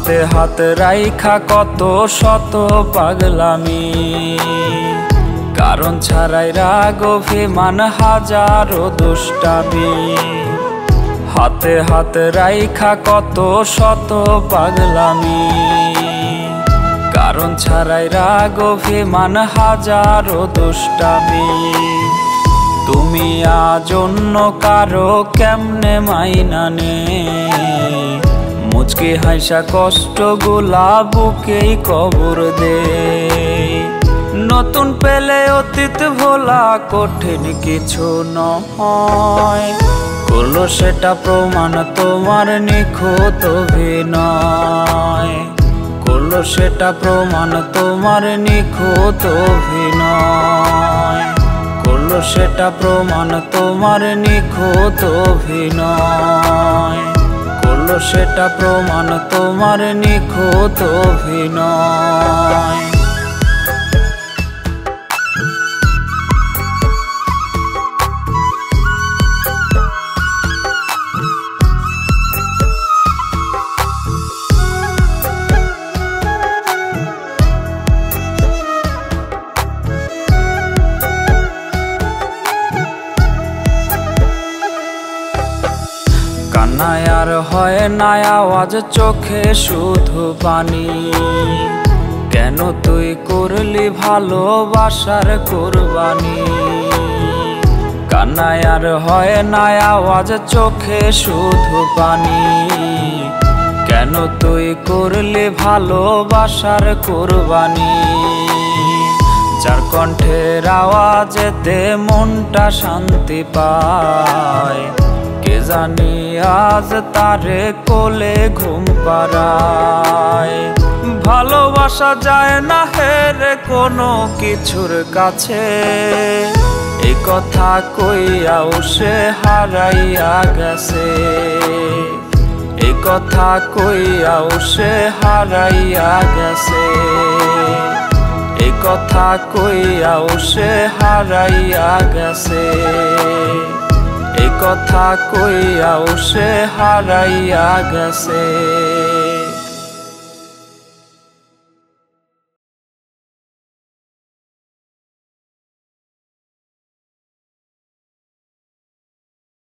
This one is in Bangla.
হাতে হাত রাইখা কত শত পাগলামি, কারণ ছাড়াই রাগ অভিমান হাজারো দুষ্টামি। হাতে হাত রাইখা কত শত পাগলামি, কারণ ছাড়াই রাগ অভিমান হাজারো দুষ্টামি। তুমি আজ অন্য কারো কেমনে মাইনানে, মুচকি হাসা কষ্ট গুলা বুকেই কবর দে। নতুন পেলে অতীত ভোলা কঠিন কিছু নয়, করলো সেটা প্রমাণ তোমার নিখুঁত অভিনয়। করলো সেটা প্রমাণ তোমার নিখুঁত অভিনয়। করলো সেটা প্রমাণ তোমার নিখুঁত অভিনয়। করলো সেটা প্রমাণ তোমার নিখুঁত অভিনয়। কান্নায় আর হয় না আওয়াজ, চোখে শুধু পানি। কেন তুই করলি ভালোবাসার কুরবানি? কান্নায় আর হয় না আওয়াজ, চোখে শুধু পানি। কেন তুই করলি ভালোবাসার কুরবানি? যার কণ্ঠের আওয়াজেতে মনটা শান্তি পায়, কে জানি আজ তারে কোলে ঘুম পাড়ায়। ভালোবাসা যায় না হেরে কোনো কিছুর কাছে, এই কথা কইয়াও সে হারাইয়া গেছে। এই কথা কইয়াও সে হারাইয়া গেছে। এই কথা কইয়াও সে হারাইয়া গেছে। এই কথা কইয়াও সে হারাইয়া গেছে।